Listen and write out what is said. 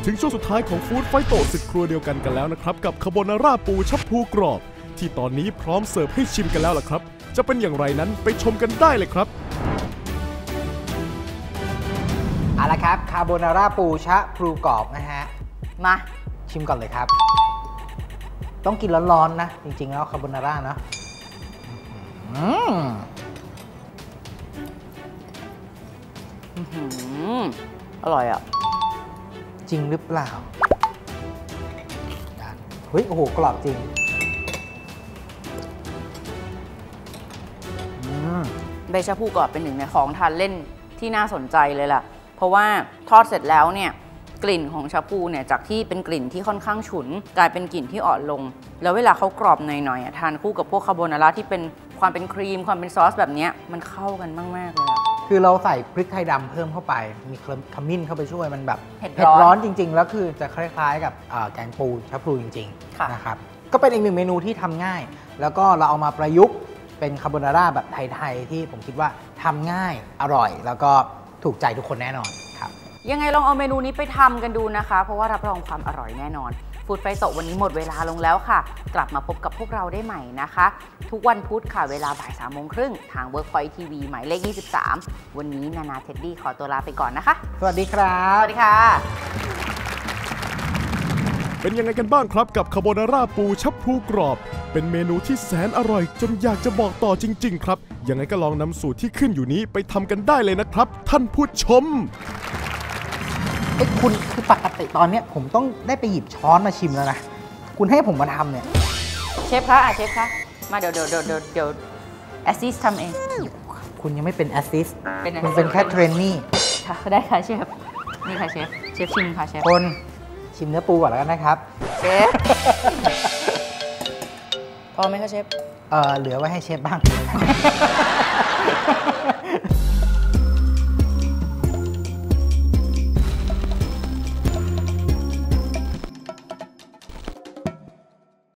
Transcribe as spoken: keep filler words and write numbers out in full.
ถึงช่วงสุดท้ายของฟู้ดไฟโตศึกครัวเดียวกันกันแล้วนะครับกับคาโบนาร่าปูชับพลูกรอบที่ตอนนี้พร้อมเสิร์ฟให้ชิมกันแล้วล่ะครับจะเป็นอย่างไรนั้นไปชมกันได้เลยครับเอาละครับคาโบนาร่าปูชะพลูกรอบนะฮะมาชิมก่อนเลยครับต้องกินร้อนๆนะจริงๆแล้วคาโบนาร่านะอืมอร่อยอ่ะจริงหรือเปล่าเฮ้ยโอ้โหกรอบจริงใบชะพูกรอบเป็นหนึ่งในของทานเล่นที่น่าสนใจเลยล่ะเพราะว่าทอดเสร็จแล้วเนี่ยกลิ่นของชาพูเนี่ยจากที่เป็นกลิ่นที่ค่อนข้างฉุนกลายเป็นกลิ่นที่อ่อนลงแล้วเวลาเขากรอบหน่อยๆทานคู่กับพวกคาโบนาร่าที่เป็นความเป็นครีมความเป็นซอสแบบนี้มันเข้ากันมากๆเลยอะคือเราใส่พริกไทยดำเพิ่มเข้าไปมีขมิ้นเข้าไปช่วยมันแบบเผ็ดร้อนจริงๆแล้วคือจะคล้ายๆกับแกงปูชะพลูจริงๆนะครับก็เป็นอีกหนึ่งเมนูที่ทำง่ายแล้วก็เราเอามาประยุกต์เป็นคาโบนาร่าแบบไทยๆที่ผมคิดว่าทำง่ายอร่อยแล้วก็ถูกใจทุกคนแน่นอนครับยังไงลองเอาเมนูนี้ไปทำกันดูนะคะเพราะว่ารับรองความอร่อยแน่นอนฟู้ดไฟโตวันนี้หมดเวลาลงแล้วค่ะกลับมาพบกับพวกเราได้ใหม่นะคะทุกวันพุธค่ะเวลาบ่ายสามโมงครึ่งทาง Workpoint ที วี หมายเลขยี่สิบสามวันนี้นานาเท็ดดี้ขอตัวลาไปก่อนนะคะสวัสดีครับสวัสดีค่ะเป็นยังไงกันบ้างครับกับคาโบนาร่าปูชับพลูกรอบเป็นเมนูที่แสนอร่อยจนอยากจะบอกต่อจริงๆครับยังไงก็ลองนำสูตรที่ขึ้นอยู่นี้ไปทำกันได้เลยนะครับท่านผู้ชมไอ้คุณคือปกติตอนนี้ผมต้องได้ไปหยิบช้อนมาชิมแล้วนะคุณให้ผมมาทำเนี่ยเชฟคะอ่ะเชฟคะมาเดี๋ยวเดี๋ยวเดี๋ยวเดี๋ยวแอสซิสทำเองคุณยังไม่เป็นแอสซิสเป็นคุณเป็นแค่เทรนนี่ค่ะได้ค่ะเชฟนี่ค่ะเชฟเชฟชิมค่ะเชฟคนชิมเนื้อปูก่อนแล้วกันนะครับเชฟพอไหมคะเชฟเออเหลือไว้ให้เชฟบ้าง